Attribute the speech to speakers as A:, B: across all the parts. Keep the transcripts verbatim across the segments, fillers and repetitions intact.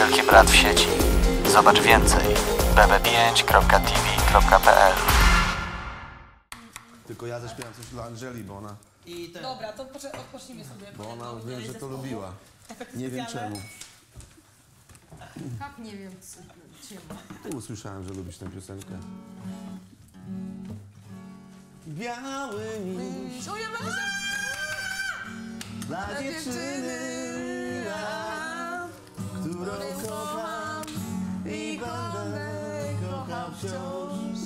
A: Wielki Brat w sieci. Zobacz więcej b b pięć kropka t v kropka p l.
B: Tylko ja zaśpiewam coś dla Angeli, bo ona...
C: I ten...
D: Dobra, to odpocznijmy sobie.
B: Bo ona wiem, że to lubiła. Nie wiem czemu.
E: Jak nie wiem czemu?
B: Tu usłyszałem, że lubisz tę piosenkę. Biały miś
D: O, ja będę się...
B: dla dziewczyny, którą kocham i będę kochał wciąż.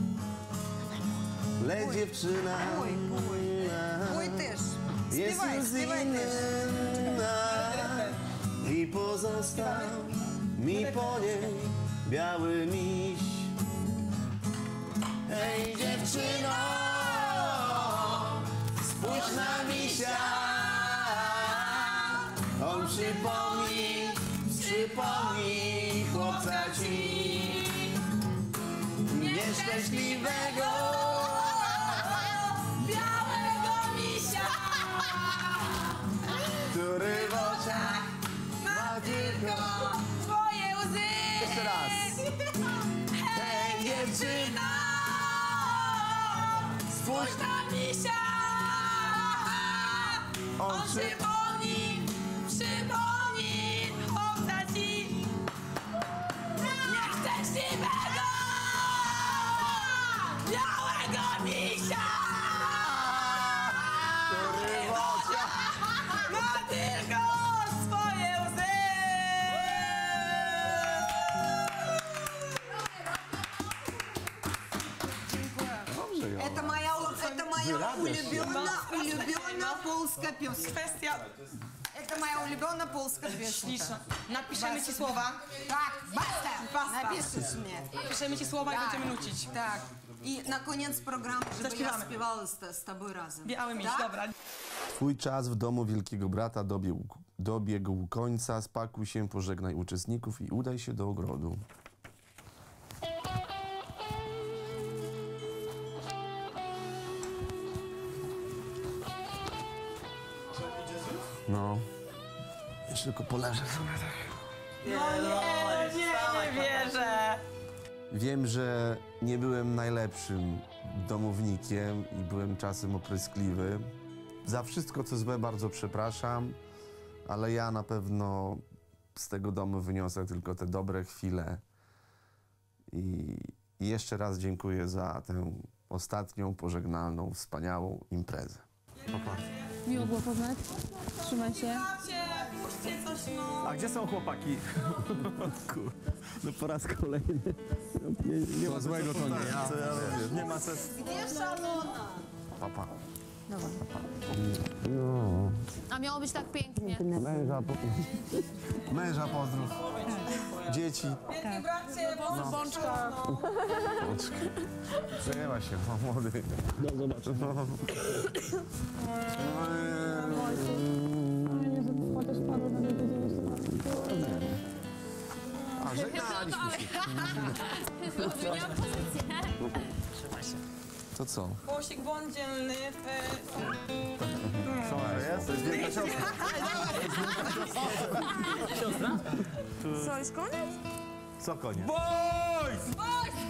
B: Lecz dziewczyna
E: Ой, też.
B: jest
E: Śpiewaj,
B: już
E: śpiewaj też.
B: inna i pozostał mi po niej biały miś. Hej dziewczyno, spójrz na misia. On przypomni, przypomni chłopca ci nieszczęśliwego
D: Białego misia!
B: który w oczach ma tylko...
D: Twoje łzy!
B: Jeszcze raz. Hej dziewczyno,
D: Spójrz na misia!
B: on
D: On
B: przy...
D: przypomni, przypomni chłopca ci nieszczęśliwego białego misia!
B: który w oczach...
D: Ma tylko swoje łzy!
B: Dobrze, Jola.
E: Это моя, это моя
B: радуешься?
E: улюбленная, улюбленная polska piosenka.
D: Kwestia
E: Это моя улюбленная polska piosenka.
D: śliczna. Napiszemy ci słowa.
E: Tak, basta!
D: Basta.
E: Napiszesz mnie.
D: Napiszemy ci słowa i
E: Tak,
D: będziemy nucić.
E: tak. I na koniec programu, żeby
D: Zaśpiewamy.
E: ja śpiewała z, z tobą razem.
D: Biały miś,
E: tak?
D: dobra.
B: Twój czas w domu Wielkiego Brata dobiegł, dobiegł końca. Spakuj się, pożegnaj uczestników i udaj się do ogrodu. No. Jeszcze tylko poleżę sobie tak.
D: No nie, nie, nie wierzę.
B: Wiem, że nie byłem najlepszym domownikiem i byłem czasem opryskliwy. Za wszystko, co złe, bardzo przepraszam, ale ja na pewno z tego domu wyniosę tylko te dobre chwile. I i jeszcze raz dziękuję za tę ostatnią, pożegnalną, wspaniałą imprezę. Pa, pa.
F: Miło było poznać. Trzymaj się.
D: Macie, puśćcie coś, no.
G: A gdzie są chłopaki? Kur... No po raz kolejny. Nie, nie ma złego, to nie ja. Co ja robię? Nie ma sensu.
E: Gdzie szalona?
B: Pa, pa.
F: Dobra.
B: No.
F: A miało być tak pięknie.
B: Męża, po... Męża pozdrów. Dzieci.
D: Wielki bracie,
B: No.
D: bączka.
B: Przejęła się, no, młody.
G: No zobacz.
B: A, żegnaliśmy się.
F: Zmieniłam pozycję.
B: To co?
D: Głosik bądź dzielny.
B: Co jest? To jest wielka siostra.
G: Siostra?
F: Co, już koniec?
G: Co koniec?
D: Boys!